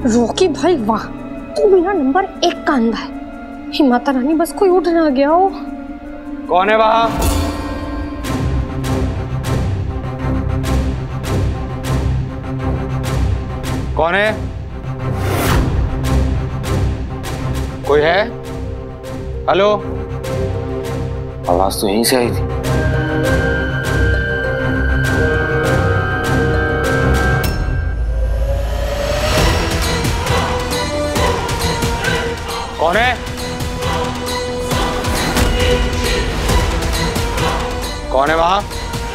Rocky भाई वाह, तू बिना नंबर 1 का अंधा है। हे माता रानी, बस कोई उठ ना गया हो। कौन है वहां? कौन है? कोई है? हेलो? आवाज तो यहीं से आई थी। कौन है? कौन है वहां?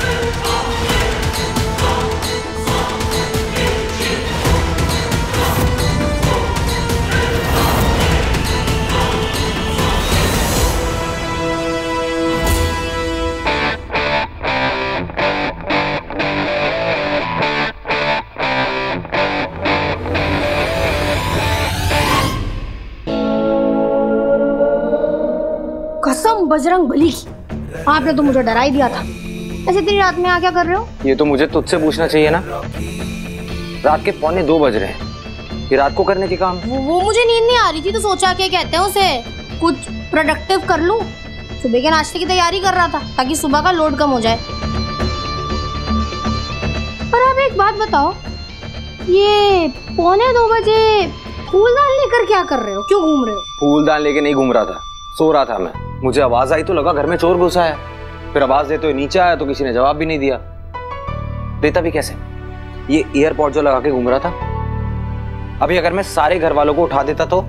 कसम बजरंग बली की, आपने तो मुझे डरा ही दिया था। ऐसे इतनी रात में आ क्या कर रहे हो? ये तो मुझे तुझसे पूछना चाहिए ना। रात के 1:45 बज रहे हैं, ये रात को करने के काम? वो मुझे नींद नहीं आ रही थी तो सोचा क्या कहते हैं उसे, कुछ प्रोडक्टिव कर लूं। सुबह के नाश्ते की तैयारी कर रहा था ताकि सुबह का लोड कम हो जाए। और आप एक बात बताओ, ये 1:45 बजे फूलदान लेकर क्या कर रहे हो? क्यों घूम रहे हो? फूलदान लेके नहीं घूम रहा था, सो रहा था मैं। मुझे आवाज आई तो लगा घर में चोर घुसा है, फिर आवाज देते हुए नीचे आया तो किसी ने जवाब भी नहीं दिया। देता भी कैसे? ये एयरपॉड जो लगा के घूम रहा था, अभी अगर मैं सारे घर वालों को उठा देता तो?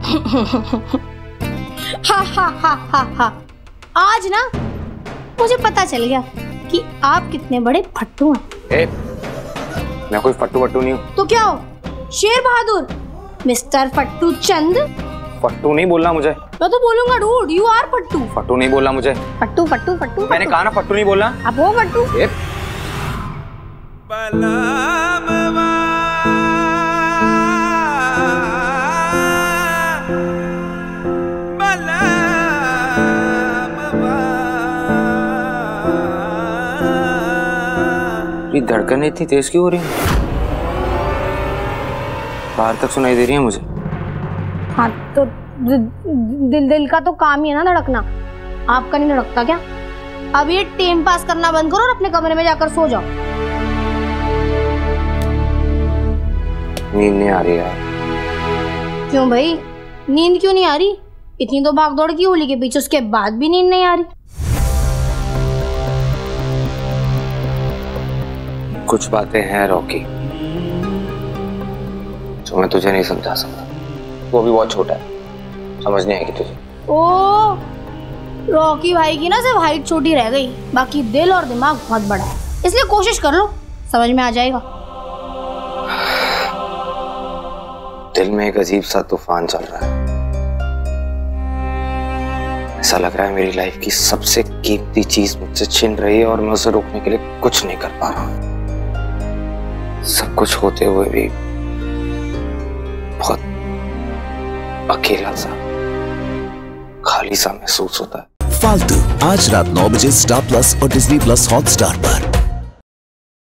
हा हा हा हा हा। आज ना मुझे पता चल गया कि आप कितने बड़े फट्टू हैं। मैं कोई फट्टू वट्टू नहीं हूँ। तो क्या हो? शेर बहादुर, मिस्टर फट्टू चंद। फट्टू नहीं बोलना मुझे। मैं तो बोलूंगा डूड, यू आर फट्टू। फट्टू नहीं बोलना मुझे। फट्टू फट्टू फट्टू मैंने कहा ना फट्टू नहीं बोलना। अब वो फट्टू। ये धड़कन इतनी तेज क्यों हो रही है? बाहर तक सुनाई दे रही है मुझे। हाँ तो दिल का तो काम ही है ना धड़कना, आपका नहीं धड़कता क्या? अब ये टाइम पास करना बंद करो और अपने कमरे में जाकर सो जाओ। नींद नहीं आ रही है। क्यों भाई, नींद क्यों नहीं आ रही? इतनी तो भागदौड़ की होली के पीछे, उसके बाद भी नींद नहीं आ रही? कुछ बातें हैं रॉकी जो मैं तुझे नहीं समझा सकता। वो भी बहुत छोटा है, समझ नहीं आएगी तुझे। ओ, रॉकी भाई की ना सिर्फ हाइट छोटी रह गई, बाकी दिल और दिमाग बहुत बड़ा है, इसलिए कोशिश कर लो, समझ में आ जाएगा। दिल में एक अजीब सा तूफान चल रहा है। ऐसा लग रहा है मेरी लाइफ की सबसे कीमती चीज मुझसे छिन रही है और मैं उसे रोकने के लिए कुछ नहीं कर पा रहा हूं। सब कुछ होते हुए भी बहुत अकेला सा, खाली सा महसूस होता है। फालतू आज रात 9 बजे स्टार प्लस और डिज्नी प्लस हॉटस्टार पर।